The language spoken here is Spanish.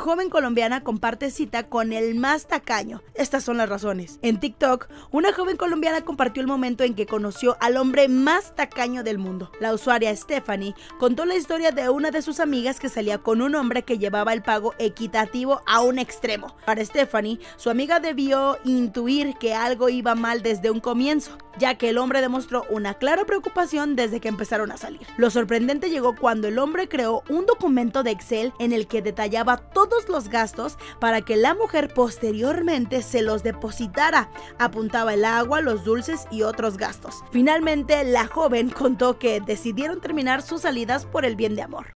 joven colombiana comparte cita con el más tacaño. Estas son las razones. En TikTok, una joven colombiana compartió el momento en que conoció al hombre más tacaño del mundo. La usuaria Stephanie contó la historia de una de sus amigas que salía con un hombre que llevaba el pago equitativo a un extremo. Para Stephanie, su amiga debió intuir que algo iba mal desde un comienzo, ya que el hombre demostró una clara preocupación desde que empezaron a salir. Lo sorprendente llegó cuando el hombre creó un documento de Excel en el que detallaba todos los gastos para que la mujer posteriormente se los depositara. Apuntaba el agua, los dulces y otros gastos. Finalmente, la joven contó que decidieron terminar sus salidas por el bien de amor.